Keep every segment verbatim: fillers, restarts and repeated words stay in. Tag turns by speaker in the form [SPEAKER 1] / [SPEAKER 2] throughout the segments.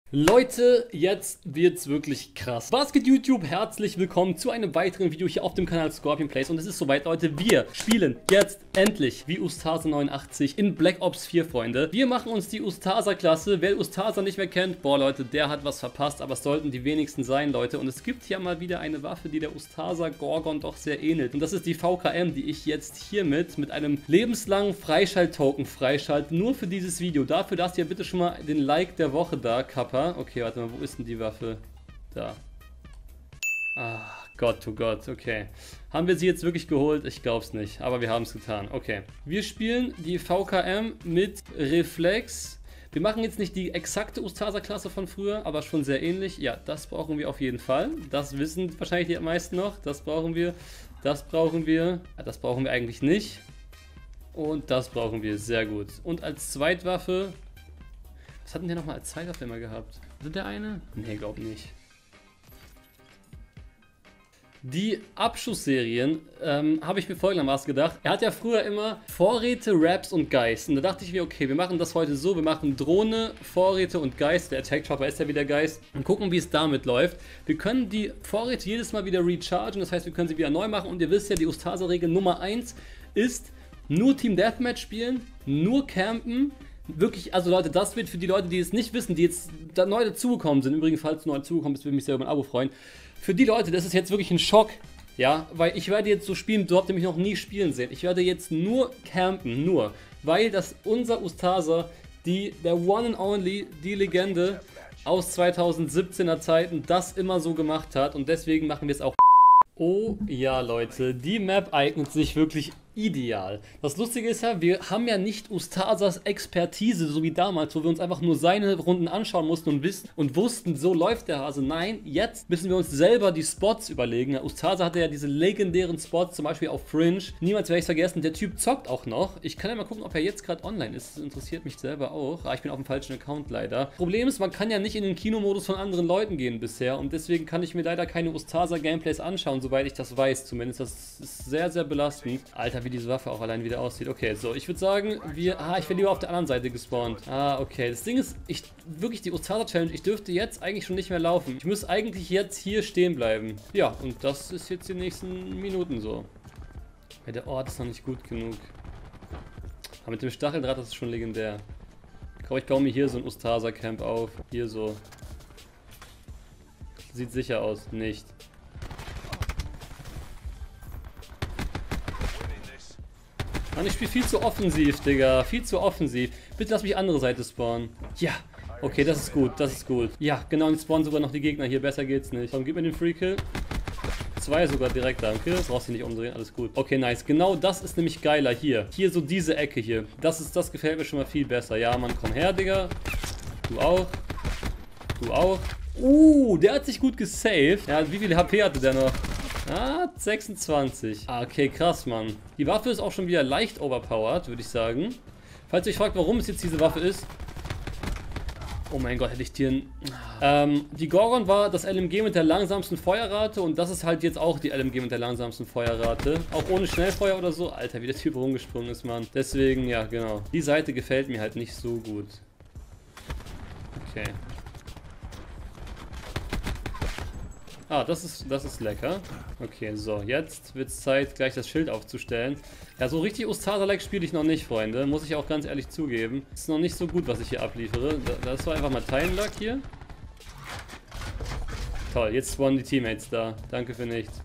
[SPEAKER 1] Leute, jetzt wird's wirklich krass. Was geht YouTube? Herzlich willkommen zu einem weiteren Video hier auf dem Kanal Scorpion Plays. Und es ist soweit, Leute. Wir spielen jetzt endlich wie Ustasa neunundachtzig in Black Ops vier, Freunde. Wir machen uns die Ustasa-Klasse. Wer Ustasa nicht mehr kennt, boah, Leute, der hat was verpasst. Aber es sollten die wenigsten sein, Leute. Und es gibt hier mal wieder eine Waffe, die der Ustasa Gorgon doch sehr ähnelt. Und das ist die V K M, die ich jetzt hiermit mit einem lebenslangen Freischalt-Token freischalte. Nur für dieses Video. Dafür lasst ihr bitte schon mal den Like der Woche da, Kappa. Okay, warte mal, wo ist denn die Waffe? Da. Ah, Gott, oh Gott, okay. Haben wir sie jetzt wirklich geholt? Ich glaub's nicht, aber wir haben es getan. Okay. Wir spielen die V K M mit Reflex. Wir machen jetzt nicht die exakte Ustasa-Klasse von früher, aber schon sehr ähnlich. Ja, das brauchen wir auf jeden Fall. Das wissen wahrscheinlich die meisten noch. Das brauchen wir. Das brauchen wir. Das brauchen wir eigentlich nicht. Und das brauchen wir. Sehr gut. Und als Zweitwaffe... Was hatten der nochmal als Zweitwaffe immer gehabt? Sind der eine? Nee, glaub nicht. Die Abschussserien ähm, habe ich mir folgendermaßen gedacht. Er hat ja früher immer Vorräte, Raps und Geist. Und da dachte ich mir, okay, wir machen das heute so. Wir machen Drohne, Vorräte und Geist. Der Attack Chopper ist ja wieder Geist. Und gucken, wie es damit läuft. Wir können die Vorräte jedes Mal wieder rechargen. Das heißt, wir können sie wieder neu machen. Und ihr wisst ja, die Ustasa-Regel Nummer eins ist nur Team Deathmatch spielen, nur campen. Wirklich, also Leute, das wird für die Leute, die es nicht wissen, die jetzt da neu dazugekommen sind, übrigens, falls du neu dazugekommen bist, würde mich sehr über ein Abo freuen. Für die Leute, das ist jetzt wirklich ein Schock, ja, weil ich werde jetzt so spielen, du habt mich noch nie spielen sehen. Ich werde jetzt nur campen, nur, weil das unser Ustasa, die, der One and Only, die Legende aus zweitausendsiebzehner Zeiten, das immer so gemacht hat und deswegen machen wir es auch. Oh ja, Leute, die Map eignet sich wirklich ideal. Das Lustige ist ja, wir haben ja nicht Ustasas Expertise, so wie damals, wo wir uns einfach nur seine Runden anschauen mussten und wissen und wussten, so läuft der Hase. Nein, jetzt müssen wir uns selber die Spots überlegen. Ustasa hatte ja diese legendären Spots, zum Beispiel auf Fringe. Niemals werde ich es vergessen, der Typ zockt auch noch. Ich kann ja mal gucken, ob er jetzt gerade online ist. Das interessiert mich selber auch. Ah, ich bin auf dem falschen Account leider. Problem ist, man kann ja nicht in den Kinomodus von anderen Leuten gehen bisher und deswegen kann ich mir leider keine Ustasa-Gameplays anschauen, soweit ich das weiß zumindest. Das ist sehr, sehr belastend. Alter, wie diese Waffe auch allein wieder aussieht. Okay, so, ich würde sagen, wir... Ah, ich bin lieber auf der anderen Seite gespawnt. Ah, okay. Das Ding ist, ich... Wirklich, die Ustasa-Challenge, ich dürfte jetzt eigentlich schon nicht mehr laufen. Ich muss eigentlich jetzt hier stehen bleiben. Ja, und das ist jetzt die nächsten Minuten so. Ja, der Ort ist noch nicht gut genug. Aber mit dem Stacheldraht, das ist schon legendär. Ich glaube, ich baue mir hier so ein Ustasa-Camp auf. Hier so. Sieht sicher aus. Nicht. Mann, ich spiele viel zu offensiv, Digga. Viel zu offensiv. Bitte lass mich andere Seite spawnen. Ja. Okay, das ist gut. Das ist gut. Ja, genau. Und spawnen sogar noch die Gegner hier. Besser geht's nicht. Komm, gib mir den Free Kill. Zwei sogar direkt, danke. Brauchst du nicht umdrehen. Alles gut. Okay, nice. Genau das ist nämlich geiler hier. Hier so diese Ecke hier. Das ist, das gefällt mir schon mal viel besser. Ja, Mann, komm her, Digga. Du auch. Du auch. Uh, der hat sich gut gesaved. Ja, wie viel H P hatte der noch? Ah, sechsundzwanzig. Ah, okay, krass, Mann. Die Waffe ist auch schon wieder leicht overpowered, würde ich sagen. Falls ihr euch fragt, warum es jetzt diese Waffe ist. Oh mein Gott, hätte ich hier ein... Ähm, die Gorgon war das L M G mit der langsamsten Feuerrate und das ist halt jetzt auch die L M G mit der langsamsten Feuerrate. Auch ohne Schnellfeuer oder so. Alter, wie der Typ rumgesprungen ist, Mann. Deswegen, ja, genau. Die Seite gefällt mir halt nicht so gut. Okay. Ah, das ist, das ist lecker. Okay, so, jetzt wird es Zeit, gleich das Schild aufzustellen. Ja, so richtig Ustasa-like spiele ich noch nicht, Freunde. Muss ich auch ganz ehrlich zugeben. Ist noch nicht so gut, was ich hier abliefere. Das war einfach mal Time Luck hier. Toll, jetzt spawnen die Teammates da. Danke für nichts.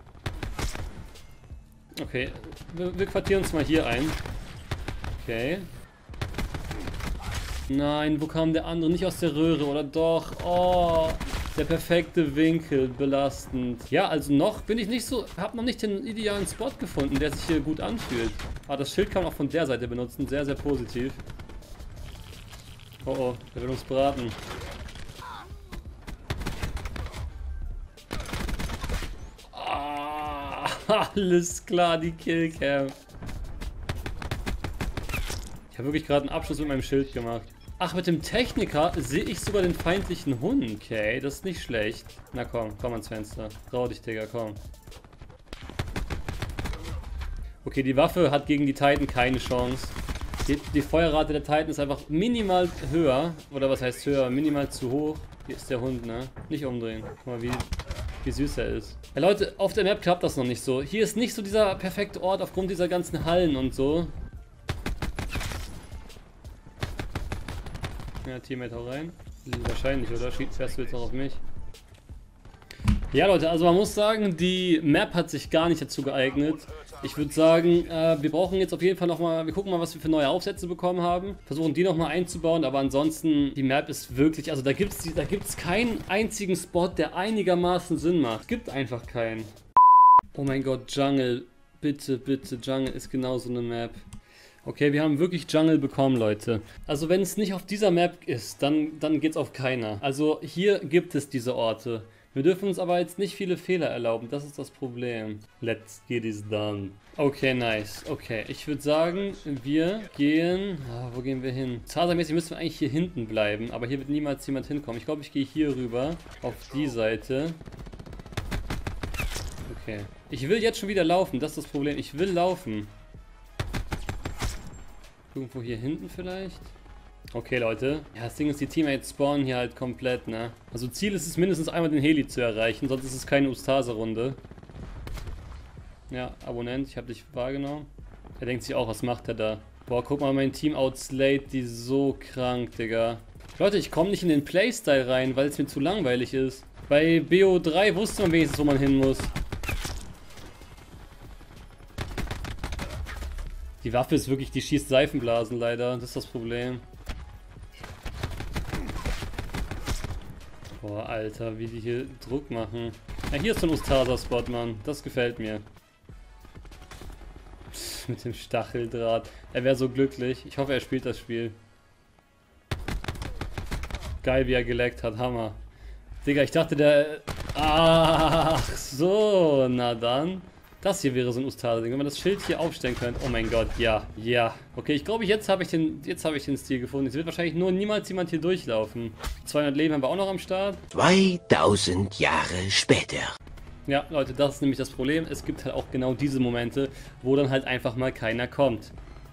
[SPEAKER 1] Okay, wir, wir quartieren uns mal hier ein. Okay. Nein, wo kam der andere? Nicht aus der Röhre, oder doch? Oh... Der perfekte Winkel, belastend. Ja, also noch bin ich nicht so, habe noch nicht den idealen Spot gefunden, der sich hier gut anfühlt. Ah, das Schild kann man auch von der Seite benutzen, sehr, sehr positiv. Oh oh, der will uns braten. Ah, alles klar, die Killcam. Ich habe wirklich gerade einen Abschluss mit meinem Schild gemacht. Ach, mit dem Techniker sehe ich sogar den feindlichen Hund. Okay, das ist nicht schlecht. Na komm, komm ans Fenster. Trau dich, Digga, komm. Okay, die Waffe hat gegen die Titan keine Chance. Die, die Feuerrate der Titan ist einfach minimal höher. Oder was heißt höher? Minimal zu hoch. Hier ist der Hund, ne? Nicht umdrehen. Guck mal, wie, wie süß er ist. Ja, Leute, auf der Map klappt das noch nicht so. Hier ist nicht so dieser perfekte Ort aufgrund dieser ganzen Hallen und so. Ja, Teammate auch rein. Wahrscheinlich, oder? Fährst du jetzt auch auf mich? Ja, Leute, also man muss sagen, die Map hat sich gar nicht dazu geeignet. Ich würde sagen, äh, wir brauchen jetzt auf jeden Fall nochmal, wir gucken mal, was wir für neue Aufsätze bekommen haben. Versuchen die nochmal einzubauen, aber ansonsten, die Map ist wirklich, also da gibt es da gibt's keinen einzigen Spot, der einigermaßen Sinn macht. Es gibt einfach keinen. Oh mein Gott, Jungle. Bitte, bitte, Jungle ist genau so eine Map. Okay, wir haben wirklich Jungle bekommen, Leute. Also wenn es nicht auf dieser Map ist, dann, dann geht es auf keiner. Also hier gibt es diese Orte. Wir dürfen uns aber jetzt nicht viele Fehler erlauben, das ist das Problem. Let's get this done. Okay, nice. Okay, ich würde sagen, wir gehen... Ah, wo gehen wir hin? Zahlmäßig müssen wir eigentlich hier hinten bleiben, aber hier wird niemals jemand hinkommen. Ich glaube, ich gehe hier rüber, auf die Seite. Okay. Ich will jetzt schon wieder laufen, das ist das Problem. Ich will laufen. Irgendwo hier hinten vielleicht? Okay, Leute. Ja, das Ding ist, die Teammates spawnen hier halt komplett, ne? Also Ziel ist es mindestens einmal den Heli zu erreichen, sonst ist es keine Ustase-Runde. Ja, Abonnent, ich habe dich wahrgenommen. Er denkt sich auch, was macht er da? Boah, guck mal, mein Team outslayt die so krank, Digga. Leute, ich komme nicht in den Playstyle rein, weil es mir zu langweilig ist. Bei B O drei wusste man wenigstens, wo man hin muss. Die Waffe ist wirklich, die schießt Seifenblasen leider, das ist das Problem. Boah, Alter, wie die hier Druck machen. Ja, hier ist so ein Ustasa-Spot, Mann. Das gefällt mir. Pff, mit dem Stacheldraht. Er wäre so glücklich. Ich hoffe, er spielt das Spiel. Geil, wie er geleckt hat. Hammer. Digga, ich dachte, der... Ach so, na dann. Das hier wäre so ein Ustasa-Ding. Wenn man das Schild hier aufstellen könnte. Oh mein Gott, ja, ja. Okay, ich glaube, jetzt habe ich den, jetzt habe ich den Stil gefunden. Jetzt wird wahrscheinlich nur niemals jemand hier durchlaufen. zweihundert Leben haben wir auch noch am Start.
[SPEAKER 2] zweitausend Jahre später.
[SPEAKER 1] Ja, Leute, das ist nämlich das Problem. Es gibt halt auch genau diese Momente, wo dann halt einfach mal keiner kommt.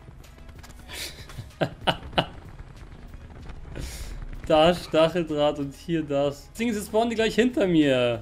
[SPEAKER 1] Da Stacheldraht und hier das. Deswegen spawnen die gleich hinter mir.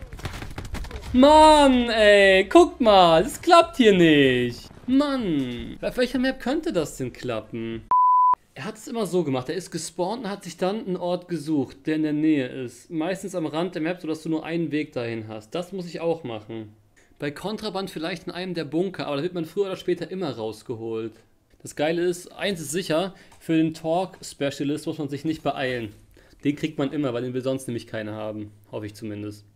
[SPEAKER 1] Mann, ey, guck mal, das klappt hier nicht. Mann, auf welcher Map könnte das denn klappen? Er hat es immer so gemacht, er ist gespawnt und hat sich dann einen Ort gesucht, der in der Nähe ist. Meistens am Rand der Map, sodass du nur einen Weg dahin hast. Das muss ich auch machen. Bei Kontraband vielleicht in einem der Bunker, aber da wird man früher oder später immer rausgeholt. Das Geile ist, eins ist sicher, für den Talk-Specialist muss man sich nicht beeilen. Den kriegt man immer, weil den will sonst nämlich keiner haben. Hoffe ich zumindest.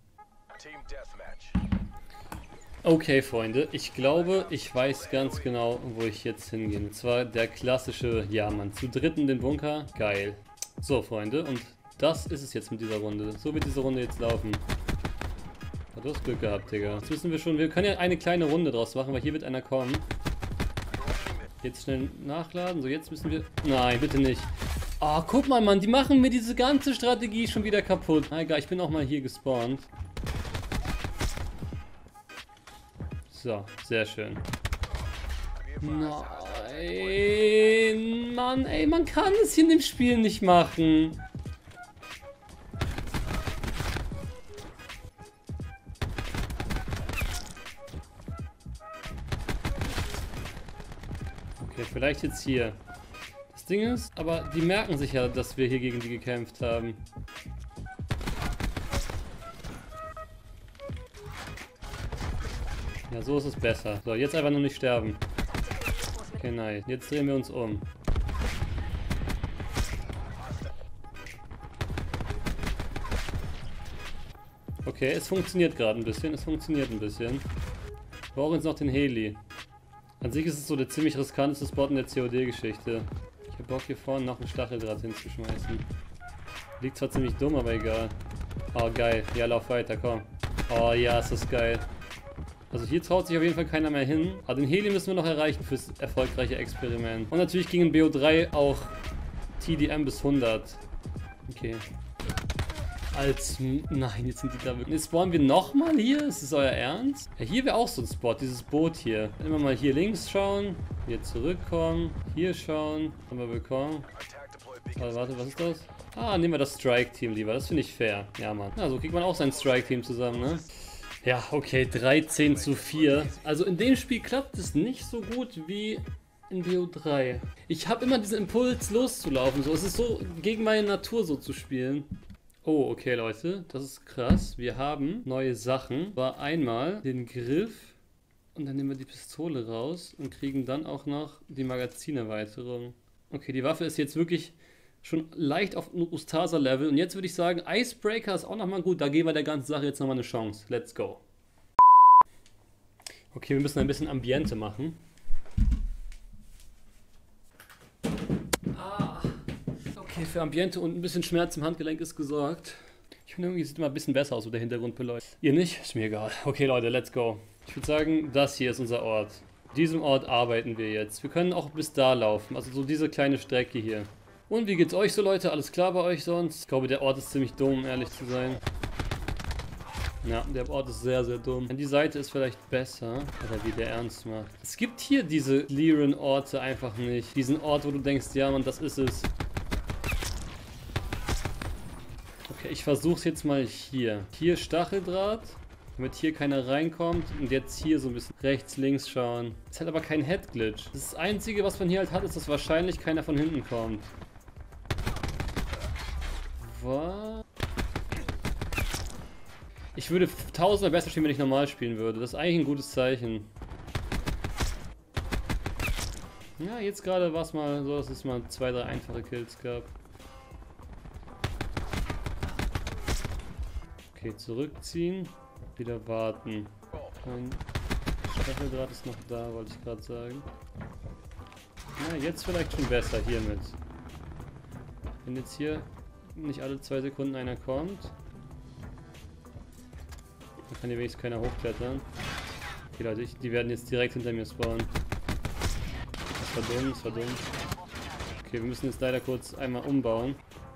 [SPEAKER 1] Okay, Freunde, ich glaube, ich weiß ganz genau, wo ich jetzt hingehe. Und zwar der klassische, ja Mann, zu dritt in den Bunker. Geil. So, Freunde, und das ist es jetzt mit dieser Runde. So wird diese Runde jetzt laufen. Ja, du hast Glück gehabt, Digga. Jetzt wissen wir schon, wir können ja eine kleine Runde draus machen, weil hier wird einer kommen. Jetzt schnell nachladen. So, jetzt müssen wir... Nein, bitte nicht. Oh, guck mal, Mann, die machen mir diese ganze Strategie schon wieder kaputt. Na egal, ich bin auch mal hier gespawnt. So, sehr schön. Nein, Mann, ey, man kann es hier in dem Spiel nicht machen. Okay, vielleicht jetzt hier. Das Ding ist, aber die merken sich ja, dass wir hier gegen die gekämpft haben. Ja, so ist es besser. So, jetzt einfach nur nicht sterben. Okay, nice. Jetzt drehen wir uns um. Okay, es funktioniert gerade ein bisschen. Es funktioniert ein bisschen. Wir brauchen jetzt noch den Heli. An sich ist es so der ziemlich riskanteste Spot in der C O D-Geschichte. Ich hab Bock hier vorne noch einen Stacheldraht hinzuschmeißen. Liegt zwar ziemlich dumm, aber egal. Oh, geil. Ja, lauf weiter, komm. Oh ja, ist das geil. Also hier traut sich auf jeden Fall keiner mehr hin. Aber den Heli müssen wir noch erreichen fürs erfolgreiche Experiment. Und natürlich ging in B O drei auch T D M bis hundert. Okay. Als... Nein, jetzt sind die da wirklich... Jetzt spawnen wir nochmal hier? Ist das euer Ernst? Ja, hier wäre auch so ein Spot, dieses Boot hier. Immer mal hier links schauen. Hier zurückkommen. Hier schauen. Haben wir bekommen. Warte, warte, was ist das? Ah, nehmen wir das Strike-Team lieber. Das finde ich fair. Ja, Mann. Ja, so kriegt man auch sein Strike-Team zusammen, ne? Ja, okay. dreizehn zu vier. Also in dem Spiel klappt es nicht so gut wie in B O drei. Ich habe immer diesen Impuls loszulaufen. So, es ist so gegen meine Natur so zu spielen. Oh, okay, Leute. Das ist krass. Wir haben neue Sachen. War einmal den Griff. Und dann nehmen wir die Pistole raus und kriegen dann auch noch die Magazinerweiterung. Okay, die Waffe ist jetzt wirklich schon leicht auf Ustasa-Level. Und jetzt würde ich sagen, Icebreaker ist auch nochmal gut. Da geben wir der ganzen Sache jetzt nochmal eine Chance. Let's go. Okay, wir müssen ein bisschen Ambiente machen. Ah, okay, für Ambiente und ein bisschen Schmerz im Handgelenk ist gesorgt. Ich finde, irgendwie sieht immer ein bisschen besser aus, so der Hintergrund beleuchtet. Ihr nicht? Ist mir egal. Okay, Leute, let's go. Ich würde sagen, das hier ist unser Ort. An diesem Ort arbeiten wir jetzt. Wir können auch bis da laufen, also so diese kleine Strecke hier. Und wie geht's euch so, Leute? Alles klar bei euch sonst? Ich glaube, der Ort ist ziemlich dumm, um ehrlich zu sein. Ja, der Ort ist sehr, sehr dumm. Die Seite ist vielleicht besser, oder wie der ernst macht. Es gibt hier diese clearen Orte einfach nicht. Diesen Ort, wo du denkst, ja Mann, das ist es. Okay, ich versuch's jetzt mal hier. Hier Stacheldraht. Damit hier keiner reinkommt und jetzt hier so ein bisschen rechts, links schauen. Das ist halt aber kein Head-Glitch. Das Einzige, was man hier halt hat, ist, dass wahrscheinlich keiner von hinten kommt. Was? Ich würde tausendmal besser spielen, wenn ich normal spielen würde. Das ist eigentlich ein gutes Zeichen. Ja, jetzt gerade war es mal so, dass es mal zwei, drei einfache Kills gab. Okay, zurückziehen. Wieder warten. Mein Stacheldraht ist noch da, wollte ich gerade sagen. Na, jetzt vielleicht schon besser hiermit. Wenn jetzt hier nicht alle zwei Sekunden einer kommt, dann kann hier wenigstens keiner hochklettern. Okay, Leute, ich, die werden jetzt direkt hinter mir spawnen. Das war dumm, das war dumm. Okay, wir müssen jetzt leider kurz einmal umbauen.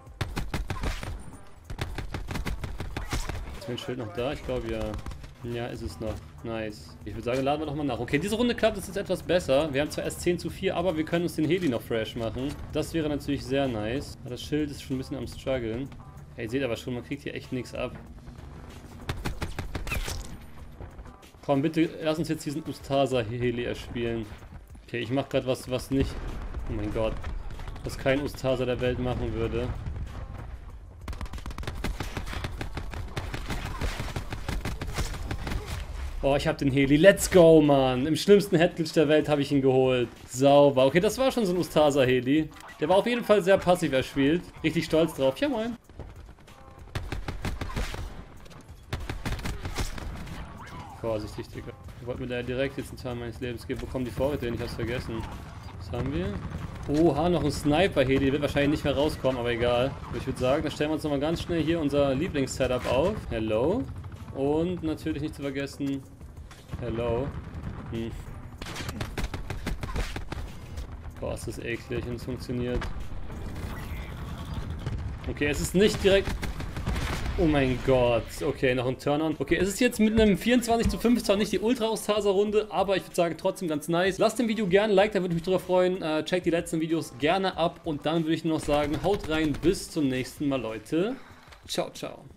[SPEAKER 1] Ist mein Schild noch da? Ich glaube ja. Ja, ist es noch. Nice. Ich würde sagen, laden wir doch mal nach. Okay, diese Runde klappt es jetzt etwas besser. Wir haben zwar erst zehn zu vier, aber wir können uns den Heli noch fresh machen. Das wäre natürlich sehr nice. Aber das Schild ist schon ein bisschen am struggeln. Hey, ihr seht aber schon, man kriegt hier echt nichts ab. Komm, bitte, lass uns jetzt diesen Ustasa-Heli erspielen. Okay, ich mache gerade was, was nicht... Oh mein Gott. Was kein Ustasa der Welt machen würde. Oh, ich hab den Heli. Let's go, Mann. Im schlimmsten Headglitch der Welt habe ich ihn geholt. Sauber. Okay, das war schon so ein Ustasa-Heli. Der war auf jeden Fall sehr passiv erspielt. Richtig stolz drauf. Ja, moin. Vorsichtig, Digga. Ich wollte mir da direkt jetzt einen Teil meines Lebens geben. Wo kommen die Vorräte hin? Ich hab's vergessen. Was haben wir? Oha, noch ein Sniper-Heli. Der wird wahrscheinlich nicht mehr rauskommen, aber egal. Ich würde sagen, da stellen wir uns nochmal ganz schnell hier unser Lieblings-Setup auf. Hello. Und natürlich nicht zu vergessen, hello. Hm. Boah, ist das eklig und es funktioniert. Okay, es ist nicht direkt... Oh mein Gott. Okay, noch ein Turn-on. Okay, es ist jetzt mit einem vierundzwanzig zu fünf zwar nicht die Ultra-Ustasa-Runde, aber ich würde sagen, trotzdem ganz nice. Lasst dem Video gerne ein Like, da würde ich mich drüber freuen. Äh, checkt die letzten Videos gerne ab und dann würde ich nur noch sagen, haut rein, bis zum nächsten Mal, Leute. Ciao, ciao.